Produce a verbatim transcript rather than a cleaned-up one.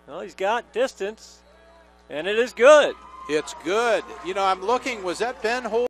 Well, he's got distance, and it is good. It's good. You know, I'm looking, was that Ben Holt?